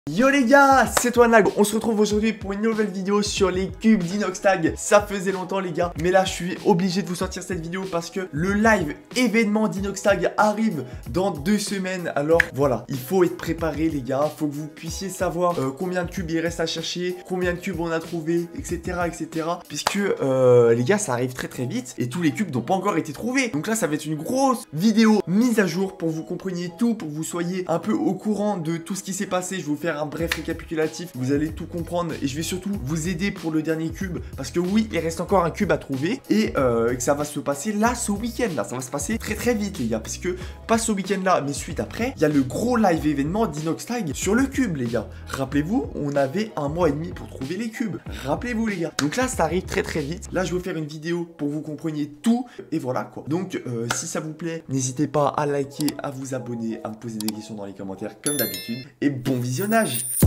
Yo les gars, c'est toi Nag, on se retrouve aujourd'hui pour une nouvelle vidéo sur les cubes d'Inoxtag. Ça faisait longtemps les gars, mais là je suis obligé de vous sortir cette vidéo parce que le live événement d'Inoxtag arrive dans 2 semaines. Alors voilà, il faut être préparé les gars, faut que vous puissiez savoir combien de cubes il reste à chercher, combien de cubes on a trouvé, etc. Puisque les gars ça arrive très vite et tous les cubes n'ont pas encore été trouvés. Donc là ça va être une grosse vidéo mise à jour pour que vous compreniez tout, pour que vous soyez un peu au courant de tout ce qui s'est passé. Je vais vous faire un bref récapitulatif, vous allez tout comprendre et je vais surtout vous aider pour le dernier cube parce que oui, il reste encore un cube à trouver et que ça va se passer là ce week-end là, ça va se passer très vite les gars, parce que pas ce week-end là mais suite après, il y a le gros live événement d'Inoxtag sur le cube les gars. Rappelez-vous, on avait 1 mois et demi pour trouver les cubes, rappelez-vous les gars. Donc là ça arrive très vite, là je vais faire une vidéo pour que vous compreniez tout et voilà quoi. Donc si ça vous plaît, n'hésitez pas à liker, à vous abonner, à me poser des questions dans les commentaires comme d'habitude et bon visionnage.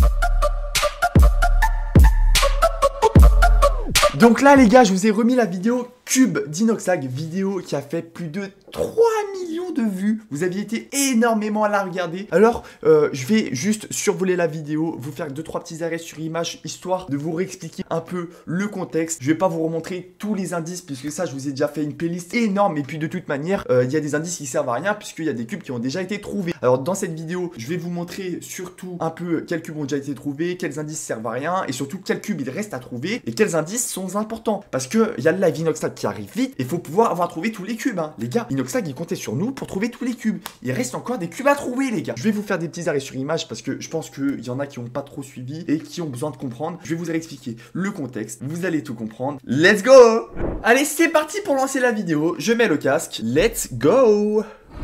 Donc là les gars, je vous ai remis la vidéo cube d'Inoxtag, vidéo qui a fait plus de 3 millions de vues. Vous aviez été énormément à la regarder. Alors je vais juste survoler la vidéo, vous faire 2-3 petits arrêts sur image histoire de vous réexpliquer un peu le contexte. Je vais pas vous remontrer tous les indices puisque ça je vous ai déjà fait une playlist énorme et puis de toute manière il y a des indices qui servent à rien puisqu'il y a des cubes qui ont déjà été trouvés. Alors dans cette vidéo je vais vous montrer surtout un peu quels cubes ont déjà été trouvés, quels indices servent à rien et surtout quels cubes il reste à trouver et quels indices sont importants parce que il y a le live Inoxtag qui arrive vite et il faut pouvoir avoir trouvé tous les cubes hein. Les gars, Inoxtag il comptait sur nous pour trouver tous les cubes. Il reste encore des cubes à trouver les gars. Je vais vous faire des petits arrêts sur image parce que je pense qu'il y en a qui n'ont pas trop suivi et qui ont besoin de comprendre. Je vais vous réexpliquer le contexte, vous allez tout comprendre. Let's go! Allez, c'est parti pour lancer la vidéo. Je mets le casque. Let's go!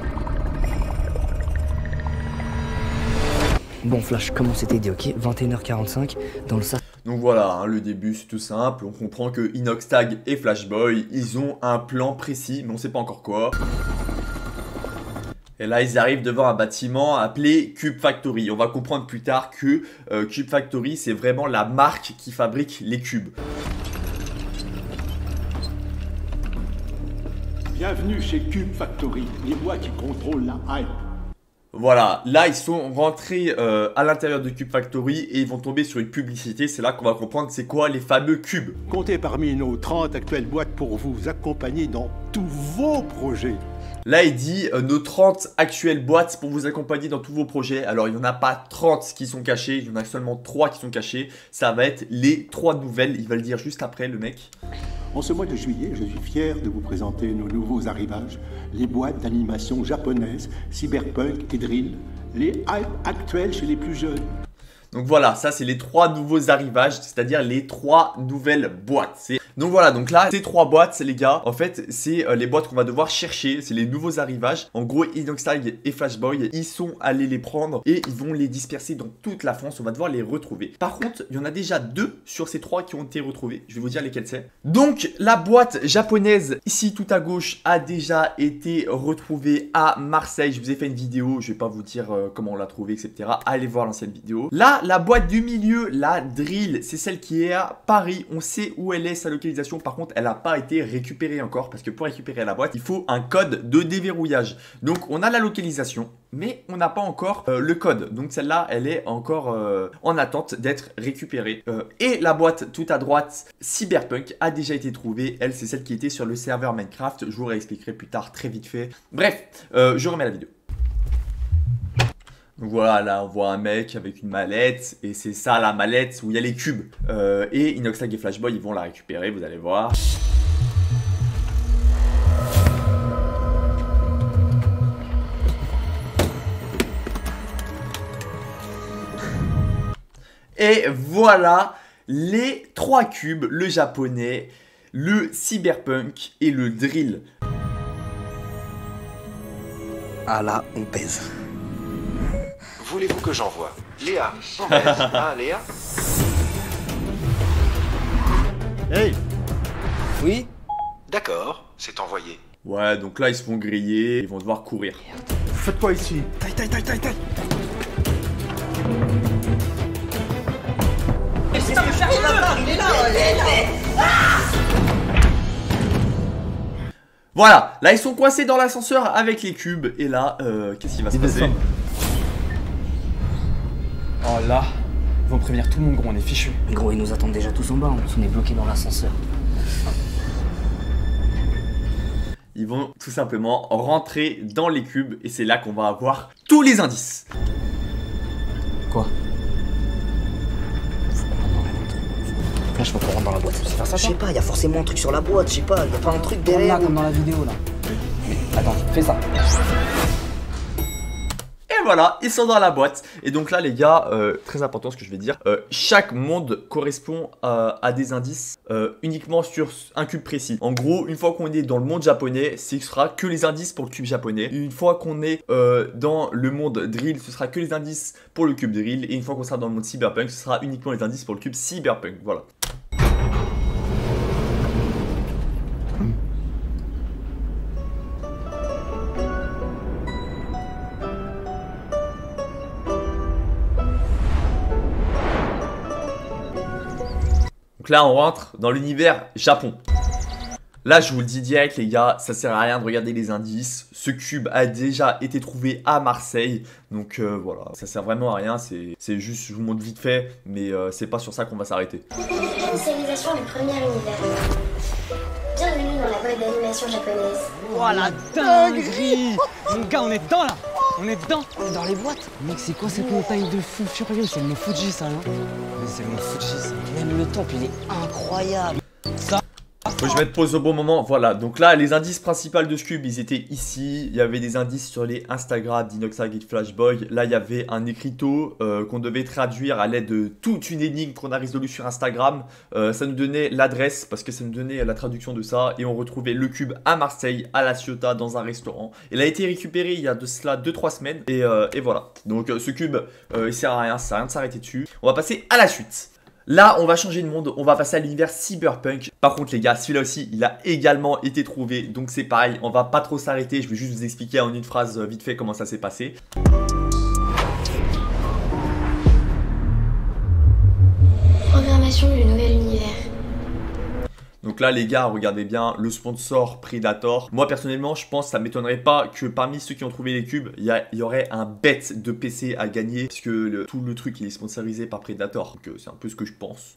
Bon Flash, comment c'était dit, ok, 21h45 dans le sac. Donc voilà, hein, le début c'est tout simple, on comprend que Inoxtag et Flashboy, ils ont un plan précis, mais on sait pas encore quoi. Et là ils arrivent devant un bâtiment appelé Cube Factory. On va comprendre plus tard que Cube Factory c'est vraiment la marque qui fabrique les cubes. Bienvenue chez Cube Factory, les bois qui contrôlent la hype. Voilà, là ils sont rentrés à l'intérieur de Cube Factory et ils vont tomber sur une publicité. C'est là qu'on va comprendre c'est quoi les fameux cubes. Comptez parmi nos 30 actuelles boîtes pour vous accompagner dans tous vos projets. Là il dit nos 30 actuelles boîtes pour vous accompagner dans tous vos projets. Alors il n'y en a pas 30 qui sont cachés, il y en a seulement 3 qui sont cachés. Ça va être les 3 nouvelles, il va le dire juste après le mec. En ce mois de juillet, je suis fier de vous présenter nos nouveaux arrivages, les boîtes d'animation japonaises, cyberpunk et drill, les hypes actuels chez les plus jeunes. Donc voilà, ça c'est les 3 nouveaux arrivages, c'est-à-dire les 3 nouvelles boîtes. Donc voilà, donc là, ces 3 boîtes, les gars, en fait, c'est les boîtes qu'on va devoir chercher, c'est les nouveaux arrivages. En gros, Inoxtag et Flashboy, ils sont allés les prendre et ils vont les disperser dans toute la France, on va devoir les retrouver. Par contre, il y en a déjà 2 sur ces 3 qui ont été retrouvés, je vais vous dire lesquels c'est. Donc, la boîte japonaise, ici tout à gauche, a déjà été retrouvée à Marseille. Je vous ai fait une vidéo, je vais pas vous dire comment on l'a trouvée, etc. Allez voir l'ancienne vidéo. Là, la boîte du milieu, la drill, c'est celle qui est à Paris. On sait où elle est, sa localisation. Par contre, elle n'a pas été récupérée encore parce que pour récupérer la boîte, il faut un code de déverrouillage. Donc, on a la localisation, mais on n'a pas encore le code. Donc, celle-là, elle est encore en attente d'être récupérée. Et la boîte tout à droite, Cyberpunk, a déjà été trouvée. Elle, c'est celle qui était sur le serveur Minecraft. Je vous réexpliquerai plus tard, très vite fait. Bref, je remets la vidéo. Donc voilà, là on voit un mec avec une mallette et c'est ça la mallette où il y a les cubes. Et Inoxtag et Flashboy ils vont la récupérer, vous allez voir. Et voilà les 3 cubes, le japonais, le cyberpunk et le drill. Ah là, on pèse. Voulez-vous que j'envoie Léa, on baise, hein Léa? Hey! Oui? D'accord, c'est envoyé. Ouais, donc là ils se font griller, ils vont devoir courir. Faites quoi ici? Taille. Voilà, là ils sont coincés dans l'ascenseur avec les cubes et là, qu'est-ce qui va se passer? Oh là. Ils vont prévenir tout le monde, gros, on est fichus. Gros, ils nous attendent déjà tous en bas, on est bloqués dans l'ascenseur. Ils vont tout simplement rentrer dans les cubes et c'est là qu'on va avoir tous les indices. Quoi? Je peux pas rentrer dans la boîte. Je sais pas, il y a forcément un truc sur la boîte, je sais pas, il y a pas un truc derrière. Là, comme dans la vidéo là. Mais attends, fais ça. Et voilà, ils sont dans la boîte. Et donc là les gars, très important ce que je vais dire, chaque monde correspond à des indices uniquement sur un cube précis. En gros, une fois qu'on est dans le monde japonais, ce sera que les indices pour le cube japonais. Une fois qu'on est dans le monde drill, ce sera que les indices pour le cube drill. Et une fois qu'on sera dans le monde cyberpunk, ce sera uniquement les indices pour le cube cyberpunk. Voilà. Donc là, on rentre dans l'univers Japon. Là, je vous le dis direct, les gars, ça sert à rien de regarder les indices. Ce cube a déjà été trouvé à Marseille. Donc voilà, ça sert vraiment à rien. C'est juste, je vous montre vite fait, mais c'est pas sur ça qu'on va s'arrêter. Initialisation du premier univers. Bienvenue dans la boîte d'animation japonaise. Oh la dinguerie! Mon gars, on est dedans là! On est dedans! On est dans les boîtes. Mec, c'est quoi cette montagne de fou furieux? C'est le mont Fuji ça, non? Mais c'est le mont Fuji ça. Même le temple, il est incroyable. Ça. Faut que je mette pause au bon moment. Voilà, donc là, les indices principaux de ce cube, ils étaient ici. Il y avait des indices sur les Instagram d'Inoxtag et de Flashboy. Là, il y avait un écriteau qu'on devait traduire à l'aide de toute une énigme qu'on a résolue sur Instagram. Ça nous donnait l'adresse parce que ça nous donnait la traduction de ça. Et on retrouvait le cube à Marseille, à La Ciotat, dans un restaurant. Il a été récupéré il y a de cela 2-3 semaines. Et voilà. Donc ce cube, il sert à rien. Ça sert à rien de s'arrêter dessus. On va passer à la suite. Là, on va changer de monde, on va passer à l'univers cyberpunk. Par contre, les gars, celui-là aussi, il a également été trouvé. Donc c'est pareil, on va pas trop s'arrêter. Je vais juste vous expliquer en une phrase vite fait comment ça s'est passé. Programmation du nouvel univers. Donc là les gars, regardez bien, le sponsor Predator. Moi personnellement, je pense que ça m'étonnerait pas que parmi ceux qui ont trouvé les cubes, il y aurait un bet de PC à gagner. Parce que tout le truc il est sponsorisé par Predator. Donc c'est un peu ce que je pense.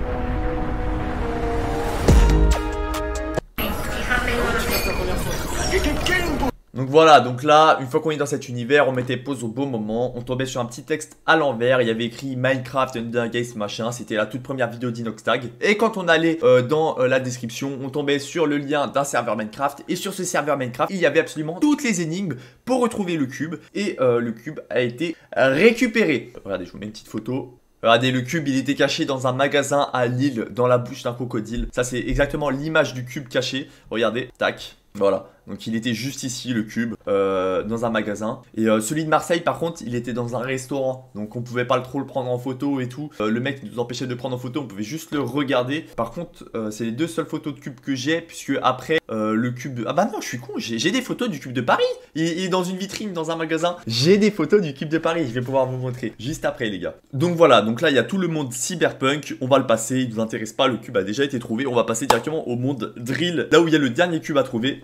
Donc voilà, donc là, une fois qu'on est dans cet univers, on mettait pause au bon moment, on tombait sur un petit texte à l'envers, il y avait écrit Minecraft, Undergaze, machin, c'était la toute première vidéo d'Inoxtag. Et quand on allait dans la description, on tombait sur le lien d'un serveur Minecraft, et sur ce serveur Minecraft, il y avait absolument toutes les énigmes pour retrouver le cube, et le cube a été récupéré. Regardez, je vous mets une petite photo. Regardez, le cube, il était caché dans un magasin à Lille, dans la bouche d'un crocodile. Ça, c'est exactement l'image du cube caché. Regardez, tac. Voilà, donc il était juste ici le cube dans un magasin. Et celui de Marseille par contre il était dans un restaurant. Donc on pouvait pas trop le prendre en photo et tout. Le mec nous empêchait de prendre en photo, on pouvait juste le regarder. Par contre c'est les deux seules photos de cube que j'ai. Puisque après le cube de... Ah bah non je suis con, j'ai des photos du cube de Paris. Il est dans une vitrine dans un magasin. J'ai des photos du cube de Paris, je vais pouvoir vous montrer juste après les gars. Donc voilà, donc là il y a tout le monde cyberpunk. On va le passer, il nous intéresse pas, le cube a déjà été trouvé. On va passer directement au monde drill, là où il y a le dernier cube à trouver.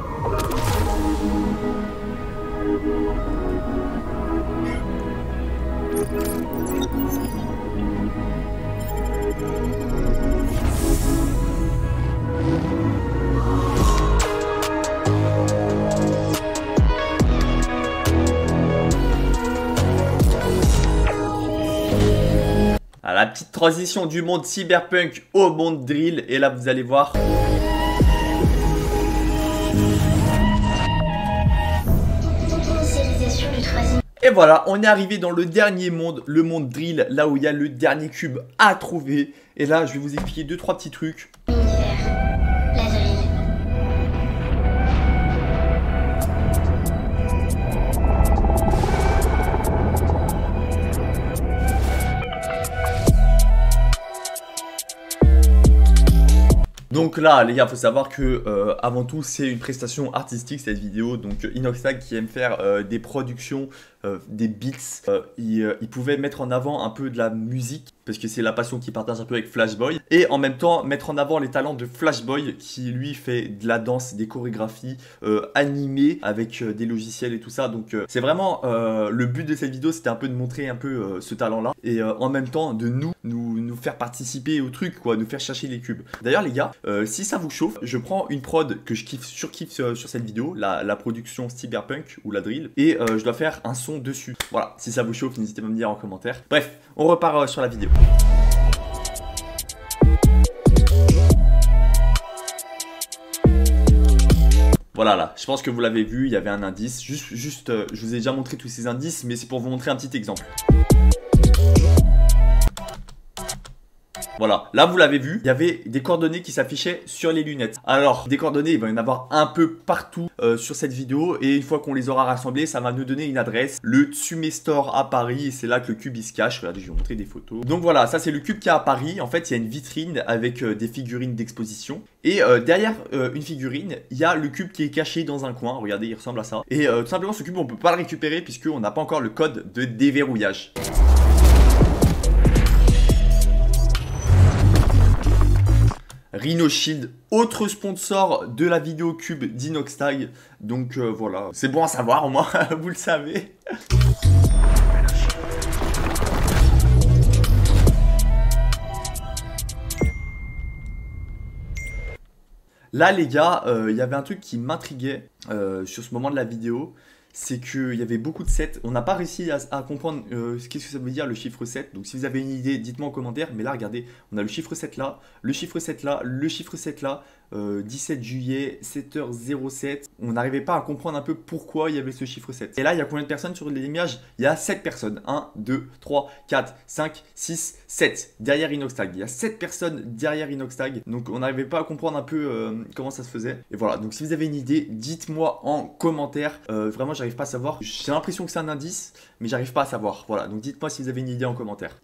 À la petite transition du monde cyberpunk au monde drill, et là vous allez voir. Et voilà, on est arrivé dans le dernier monde, le monde drill, là où il y a le dernier cube à trouver. Et là, je vais vous expliquer 2-3 petits trucs. Univers. La drill. Donc là les gars, faut savoir que avant tout c'est une prestation artistique cette vidéo. Donc Inoxtag qui aime faire des productions des beats. Il pouvait mettre en avant un peu de la musique, parce que c'est la passion qu'il partage un peu avec Flashboy. Et en même temps, mettre en avant les talents de Flashboy, qui lui fait de la danse, des chorégraphies animées avec des logiciels et tout ça. Donc c'est vraiment le but de cette vidéo, c'était un peu de montrer un peu ce talent-là. Et en même temps, de nous faire participer au truc, quoi, nous faire chercher les cubes. D'ailleurs les gars, si ça vous chauffe, je prends une prod que je surkiffe sur cette vidéo, la production Cyberpunk ou la drill, et je dois faire un son dessus. Voilà, si ça vous chauffe, n'hésitez pas à me dire en commentaire. Bref, on repart sur la vidéo. Voilà, là, je pense que vous l'avez vu, il y avait un indice. Juste, je vous ai déjà montré tous ces indices, mais c'est pour vous montrer un petit exemple. Voilà, là vous l'avez vu, il y avait des coordonnées qui s'affichaient sur les lunettes. Alors, des coordonnées, il va y en avoir un peu partout sur cette vidéo. Et une fois qu'on les aura rassemblées, ça va nous donner une adresse, le Tsume Store à Paris. Et c'est là que le cube il se cache. Regardez, je vais vous montrer des photos. Donc voilà, ça c'est le cube qui est à Paris. En fait, il y a une vitrine avec des figurines d'exposition. Et derrière une figurine, il y a le cube qui est caché dans un coin. Regardez, il ressemble à ça. Et tout simplement, ce cube, on ne peut pas le récupérer puisqu'on n'a pas encore le code de déverrouillage. Rhino Shield, autre sponsor de la vidéo cube d'Inoxtag. Donc voilà, c'est bon à savoir au moins, vous le savez. Là les gars, il y avait un truc qui m'intriguait sur ce moment de la vidéo. C'est qu'il y avait beaucoup de 7. On n'a pas réussi à comprendre qu'est-ce que ça veut dire le chiffre 7. Donc si vous avez une idée, dites-moi en commentaire. Mais là, regardez, on a le chiffre 7 là, le chiffre 7 là, le chiffre 7 là. 17 juillet, 7h07. On n'arrivait pas à comprendre un peu pourquoi il y avait ce chiffre 7. Et là, il y a combien de personnes sur les images? Il y a 7 personnes. 1, 2, 3, 4, 5, 6, 7 derrière Inoxtag. Il y a 7 personnes derrière Inoxtag. Donc on n'arrivait pas à comprendre un peu comment ça se faisait. Et voilà, donc si vous avez une idée, dites-moi en commentaire. Vraiment, j'arrive pas à savoir. J'ai l'impression que c'est un indice, mais j'arrive pas à savoir. Voilà, donc dites-moi si vous avez une idée en commentaire.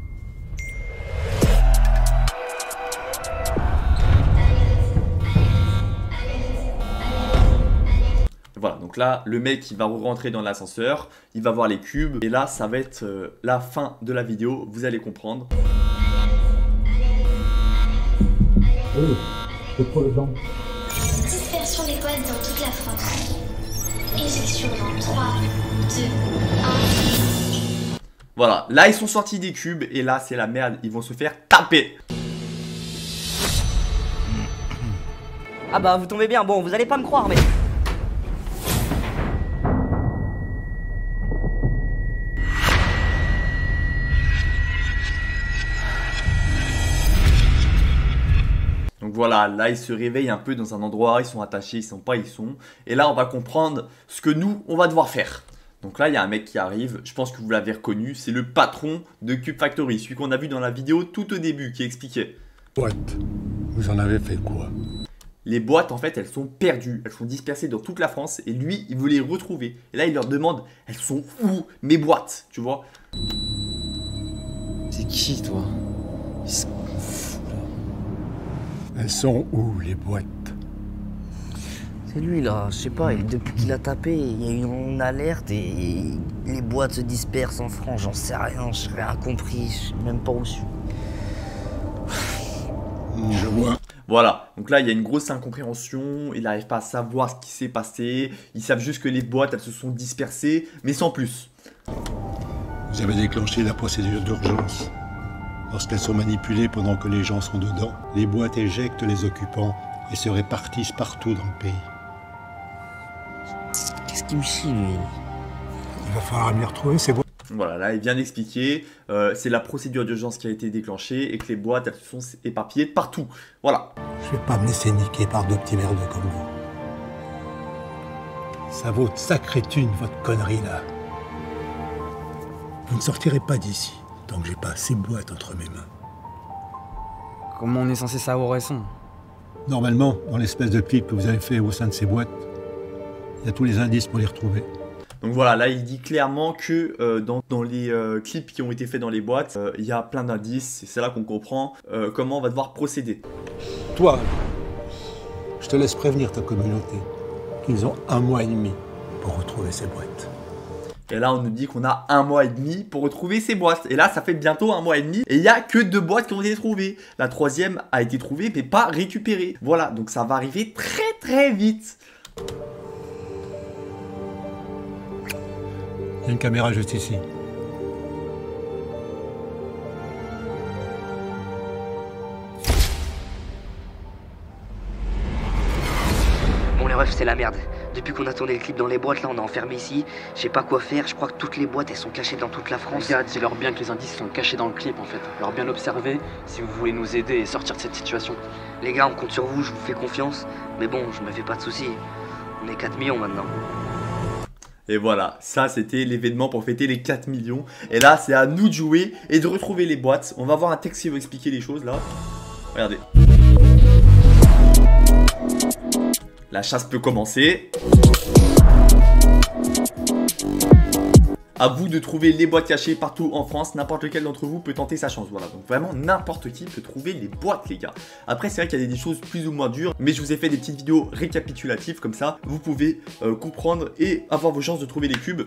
Voilà, donc là, le mec, il va rentrer dans l'ascenseur, il va voir les cubes, et là, ça va être la fin de la vidéo, vous allez comprendre. Dispersion des boîtes dans toute la France. Éjection dans 3, 2, 1. Voilà, là, ils sont sortis des cubes, et là, c'est la merde, ils vont se faire taper. Ah bah, vous tombez bien, bon, vous allez pas me croire, mais... Donc voilà, là ils se réveillent un peu dans un endroit, ils sont attachés, ils sont pas, ils sont. Et là on va comprendre ce que nous, on va devoir faire. Donc là il y a un mec qui arrive, je pense que vous l'avez reconnu, c'est le patron de Cube Factory, celui qu'on a vu dans la vidéo tout au début qui expliquait. Boîte, vous en avez fait quoi? Les boîtes en fait elles sont perdues, elles sont dispersées dans toute la France et lui il veut les retrouver. Et là il leur demande, elles sont où mes boîtes, tu vois? C'est qui toi? Elles sont où, les boîtes? C'est lui là, je sais pas, depuis qu'il a tapé, il y a eu une alerte et les boîtes se dispersent en France, j'en sais rien, j'ai rien compris, je sais même pas où je suis. Je vois. Voilà, donc là il y a une grosse incompréhension, il n'arrive pas à savoir ce qui s'est passé, ils savent juste que les boîtes elles se sont dispersées, mais sans plus. Vous avez déclenché la procédure d'urgence. Lorsqu'elles sont manipulées pendant que les gens sont dedans, les boîtes éjectent les occupants et se répartissent partout dans le pays. Qu'est-ce qu'il me chie lui? Il va falloir me les retrouver, ces boîtes. Voilà, là il vient d'expliquer, c'est la procédure d'urgence qui a été déclenchée et que les boîtes elles se sont éparpillées partout. Voilà. Je vais pas me laisser niquer par deux petits merdeux comme vous. Ça vaut de sacrée thune, votre connerie là. Vous ne sortirez pas d'ici tant que j'ai pas ces boîtes entre mes mains. Comment on est censé savoir où elles sont? Normalement, dans l'espèce de clip que vous avez fait au sein de ces boîtes, il y a tous les indices pour les retrouver. Donc voilà, là il dit clairement que dans les clips qui ont été faits dans les boîtes, il y a plein d'indices, et c'est là qu'on comprend comment on va devoir procéder. Toi, je te laisse prévenir ta communauté qu'ils ont 1 mois et demi pour retrouver ces boîtes. Et là, on nous dit qu'on a 1 mois et demi pour retrouver ces boîtes. Et là, ça fait bientôt 1 mois et demi. Et il n'y a que 2 boîtes qui ont été trouvées. La 3e a été trouvée, mais pas récupérée. Voilà, donc ça va arriver très très vite. Il y a une caméra juste ici. Bon les refs, c'est la merde. Depuis qu'on a tourné le clip dans les boîtes, là on est enfermé ici. Je sais pas quoi faire, je crois que toutes les boîtes elles sont cachées dans toute la France. Regarde, dis-leur bien que les indices sont cachés dans le clip en fait. Leur bien observer si vous voulez nous aider et sortir de cette situation. Les gars, on compte sur vous, je vous fais confiance. Mais bon, je me fais pas de soucis. On est 4 millions maintenant. Et voilà, ça c'était l'événement pour fêter les 4 millions. Et là, c'est à nous de jouer et de retrouver les boîtes. On va voir un texte qui va expliquer les choses là. Regardez. La chasse peut commencer. À vous de trouver les boîtes cachées partout en France. N'importe lequel d'entre vous peut tenter sa chance. Voilà, donc vraiment n'importe qui peut trouver les boîtes, les gars. Après, c'est vrai qu'il y a des choses plus ou moins dures, mais je vous ai fait des petites vidéos récapitulatives comme ça. Vous pouvez comprendre et avoir vos chances de trouver les cubes.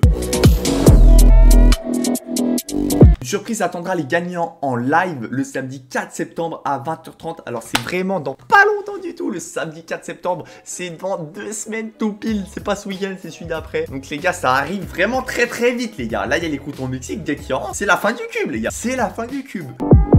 Une surprise attendra les gagnants en live le samedi 4 septembre à 20h30. Alors c'est vraiment dans pas longtemps du tout, le samedi 4 septembre. C'est dans 2 semaines tout pile. C'est pas ce week-end, c'est celui d'après. Donc les gars, ça arrive vraiment très très vite les gars. Là il y a les coups au Mexique, dès qu'il rentre, c'est la fin du cube les gars. C'est la fin du cube.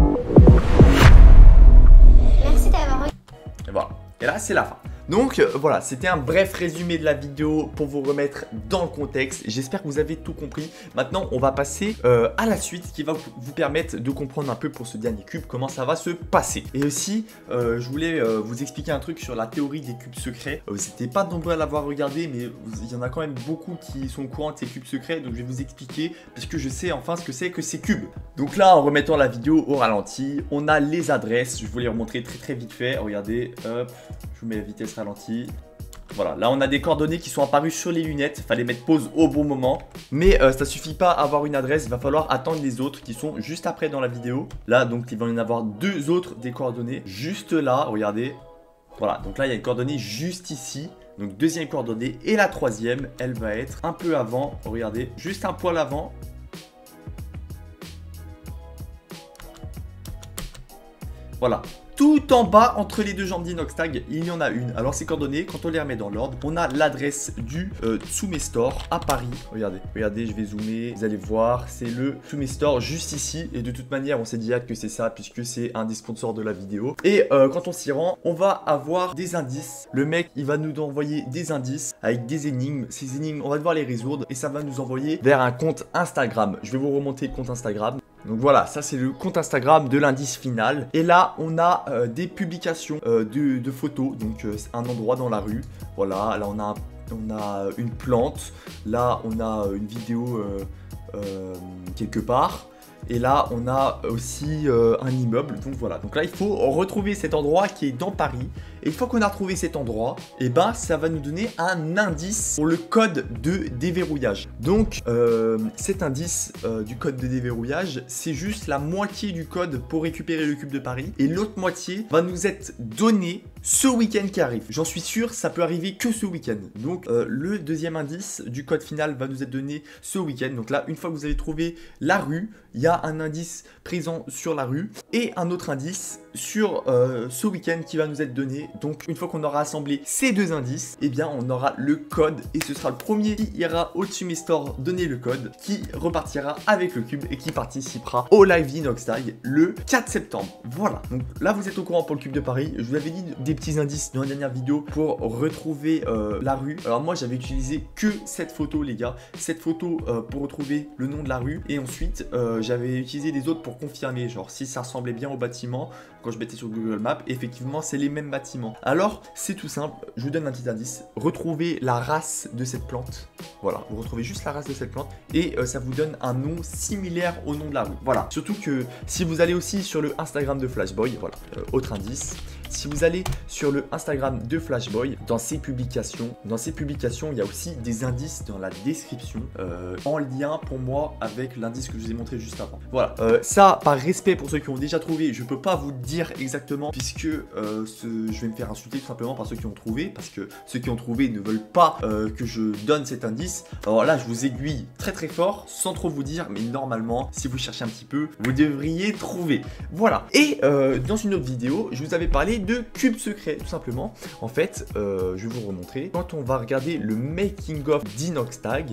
Merci d'avoir regardé. Et voilà. Et là c'est la fin. Donc voilà, c'était un bref résumé de la vidéo pour vous remettre dans le contexte. J'espère que vous avez tout compris. Maintenant, on va passer à la suite qui va vous permettre de comprendre un peu pour ce dernier cube comment ça va se passer. Et aussi, je voulais vous expliquer un truc sur la théorie des cubes secrets. Vous n'étiez pas nombreux à l'avoir regardé, mais il y en a quand même beaucoup qui sont au courant de ces cubes secrets. Donc je vais vous expliquer parce que je sais enfin ce que c'est que ces cubes. Donc là, en remettant la vidéo au ralenti, on a les adresses. Je vais vous les remontrer très très vite fait. Regardez, hop, je vous mets la vitesse ralenti. Voilà, là on a des coordonnées qui sont apparues sur les lunettes. Fallait mettre pause au bon moment. Mais ça suffit pas à avoir une adresse. Il va falloir attendre les autres qui sont juste après dans la vidéo. Là donc il va y en avoir 2 autres des coordonnées juste là, regardez. Voilà, donc là il y a une coordonnée juste ici. Donc deuxième coordonnée. Et la troisième, elle va être un peu avant. Regardez, juste un poil avant. Voilà. Tout en bas, entre les 2 jambes d'Inoxtag, il y en a une. Alors ces coordonnées, quand on les remet dans l'ordre, on a l'adresse du Tsume Store à Paris. Regardez, regardez, je vais zoomer. Vous allez voir, c'est le Tsume Store juste ici. Et de toute manière, on s'est dit que c'est ça, puisque c'est un des sponsors de la vidéo. Et quand on s'y rend, on va avoir des indices. Le mec, il va nous envoyer des indices avec des énigmes. Ces énigmes, on va devoir les résoudre. Et ça va nous envoyer vers un compte Instagram. Je vais vous remonter le compte Instagram. Donc voilà, ça c'est le compte Instagram de l'indice final. Et là, on a des publications de photos. Donc un endroit dans la rue. Voilà, là on a une plante. Là, on a une vidéo quelque part. Et là, on a aussi un immeuble. Donc voilà. Donc là, il faut retrouver cet endroit qui est dans Paris. Et une fois qu'on a retrouvé cet endroit, et ben ça va nous donner un indice pour le code de déverrouillage. Donc cet indice du code de déverrouillage, c'est juste la moitié du code pour récupérer le cube de Paris. Et l'autre moitié va nous être donnée ce week-end qui arrive. J'en suis sûr, ça peut arriver que ce week-end. Donc le deuxième indice du code final va nous être donné ce week-end. Donc là, une fois que vous avez trouvé la rue, il y a un indice présent sur la rue et un autre indice sur ce week-end qui va nous être donné. Donc une fois qu'on aura assemblé ces 2 indices, eh bien on aura le code et ce sera le premier qui ira au Tsume Store donner le code, qui repartira avec le cube et qui participera au live d'Inoxtag le 4 septembre. Voilà, donc là vous êtes au courant pour le cube de Paris. Je vous avais dit des petits indices dans la dernière vidéo pour retrouver la rue. Alors moi j'avais utilisé que cette photo les gars, cette photo pour retrouver le nom de la rue et ensuite j'avais utilisé les autres pour confirmer, genre si ça ressemblait bien au bâtiment. Quand je mettais sur Google Maps, effectivement, c'est les mêmes bâtiments. Alors, c'est tout simple. Je vous donne un petit indice. Retrouvez la race de cette plante. Voilà, vous retrouvez juste la race de cette plante et ça vous donne un nom similaire au nom de la rue. Voilà. Surtout que si vous allez aussi sur le Instagram de Flashboy, voilà, autre indice. Si vous allez sur le Instagram de Flashboy, dans ses publications, il y a aussi des indices dans la description en lien pour moi avec l'indice que je vous ai montré juste avant. Voilà, ça par respect pour ceux qui ont déjà trouvé, je peux pas vous dire exactement puisque je vais me faire insulter tout simplement par ceux qui ont trouvé, parce que ceux qui ont trouvé ne veulent pas que je donne cet indice. Alors là, je vous aiguille très très fort sans trop vous dire, mais normalement, si vous cherchez un petit peu, vous devriez trouver. Voilà. Et dans une autre vidéo, je vous avais parlé de cubes secrets, tout simplement. En fait, je vais vous remontrer. Quand on va regarder le making of d'Inoxtag,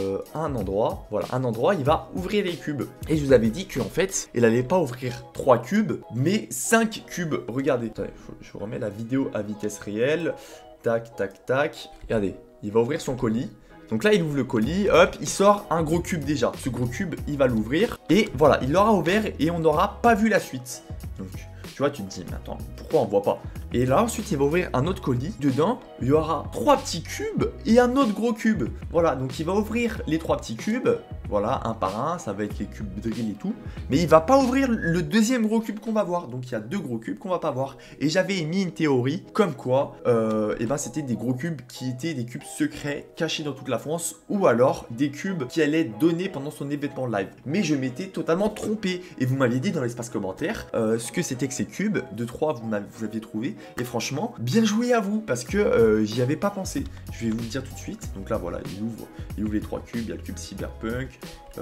un endroit, voilà, un endroit, il va ouvrir les cubes. Et je vous avais dit qu'en fait, il n'allait pas ouvrir 3 cubes, mais 5 cubes. Regardez. Attendez, je remets la vidéo à vitesse réelle. Tac, tac, tac. Regardez, il va ouvrir son colis. Donc là, il ouvre le colis, hop, il sort un gros cube déjà. Ce gros cube, il va l'ouvrir. Et voilà, il l'aura ouvert et on n'aura pas vu la suite. Donc, tu vois, tu te dis, mais attends, pourquoi on voit pas? Et là, ensuite, il va ouvrir un autre colis. Dedans, il y aura 3 petits cubes et un autre gros cube. Voilà, donc il va ouvrir les 3 petits cubes. Voilà, un par un, ça va être les cubes drill et tout. Mais il va pas ouvrir le deuxième gros cube qu'on va voir. Donc il y a 2 gros cubes qu'on va pas voir. Et j'avais émis une théorie comme quoi, et ben c'était des gros cubes qui étaient des cubes secrets cachés dans toute la France. Ou alors des cubes qui allaient être donnés pendant son événement live. Mais je m'étais totalement trompé. Et vous m'aviez dit dans l'espace commentaire ce que c'était que ces cubes. De 3, vous aviez trouvé. Et franchement, bien joué à vous. Parce que j'y avais pas pensé. Je vais vous le dire tout de suite. Donc là, voilà, il ouvre les 3 cubes. Il y a le cube Cyberpunk.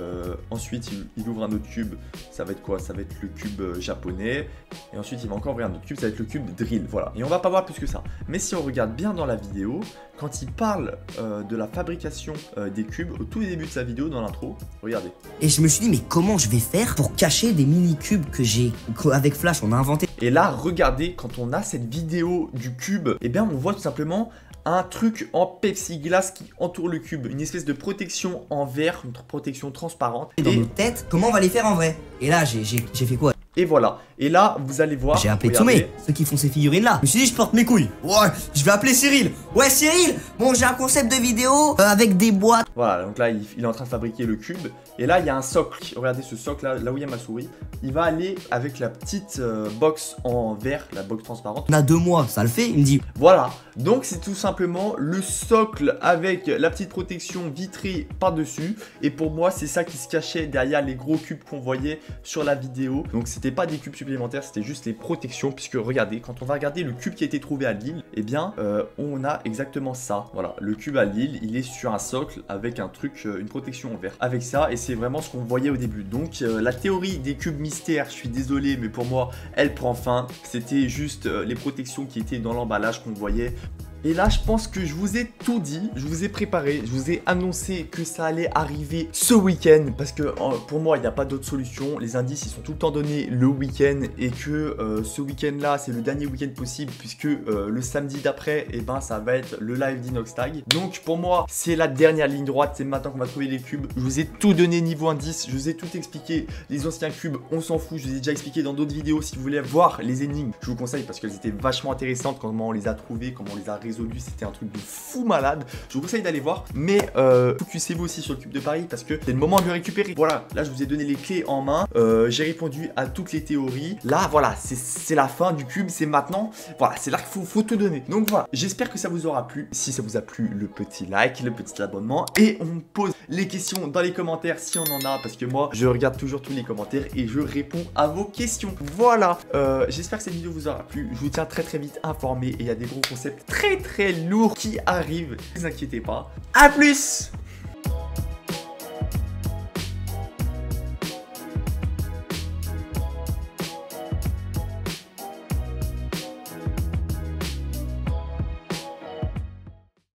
Ensuite il ouvre un autre cube, ça va être quoi? Ça va être le cube japonais. Et ensuite il va encore ouvrir un autre cube, ça va être le cube drill. Voilà, et on va pas voir plus que ça. Mais si on regarde bien dans la vidéo, quand il parle de la fabrication des cubes au tout début de sa vidéo, dans l'intro, regardez. Et je me suis dit, mais comment je vais faire pour cacher des mini-cubes qu'avec Flash on a inventé? Et là, regardez, quand on a cette vidéo du cube, eh bien on voit tout simplement un truc en plexiglas qui entoure le cube, une espèce de protection en verre, une protection transparente. Dans nos têtes, comment on va les faire en vrai? Et là, j'ai fait quoi? Et voilà, et là vous allez voir. J'ai appelé Tsume, ceux qui font ces figurines là. Je me suis dit, je porte mes couilles. Ouais, je vais appeler Cyril. Ouais, Cyril, bon, j'ai un concept de vidéo avec des boîtes. Voilà, donc là il est en train de fabriquer le cube. Et là il y a un socle. Regardez ce socle là où il y a ma souris. Il va aller avec la petite box en verre, la box transparente. On a 2 mois, ça le fait, il me dit. Voilà, donc c'est tout simplement le socle avec la petite protection vitrée par-dessus. Et pour moi, c'est ça qui se cachait derrière les gros cubes qu'on voyait sur la vidéo. Donc c'était pas des cubes supplémentaires, c'était juste les protections. Puisque regardez, quand on va regarder le cube qui a été trouvé à Lille, eh bien, on a exactement ça. Voilà, le cube à Lille, il est sur un socle avec un truc, une protection en verre. Avec ça, et c'est vraiment ce qu'on voyait au début. Donc la théorie des cubes mystères, je suis désolé, mais pour moi, elle prend fin. C'était juste les protections qui étaient dans l'emballage qu'on voyait. Et là, je pense que je vous ai tout dit, je vous ai préparé, je vous ai annoncé que ça allait arriver ce week-end. Parce que pour moi, il n'y a pas d'autre solution. Les indices, ils sont tout le temps donnés le week-end. Et que ce week-end-là, c'est le dernier week-end possible. Puisque le samedi d'après, eh ben, ça va être le live d'Inoxtag. Donc pour moi, c'est la dernière ligne droite. C'est maintenant qu'on va trouver les cubes. Je vous ai tout donné niveau indice. Je vous ai tout expliqué. Les anciens cubes, on s'en fout. Je vous ai déjà expliqué dans d'autres vidéos. Si vous voulez voir les énigmes, je vous conseille parce qu'elles étaient vachement intéressantes. Comment on les a trouvées, comment on les a résolu, c'était un truc de fou malade. Je vous conseille d'aller voir, mais focusez-vous aussi sur le cube de Paris parce que c'est le moment de le récupérer. Voilà, là je vous ai donné les clés en main, j'ai répondu à toutes les théories. Là voilà, c'est la fin du cube, c'est maintenant. Voilà, c'est là qu'il faut tout donner. Donc voilà, j'espère que ça vous aura plu. Si ça vous a plu, le petit like, le petit abonnement, et on pose les questions dans les commentaires si on en a, parce que moi je regarde toujours tous les commentaires et je réponds à vos questions. Voilà, j'espère que cette vidéo vous aura plu. Je vous tiens très vite informé et il y a des gros concepts très lourds qui arrivent. Ne vous inquiétez pas. A plus!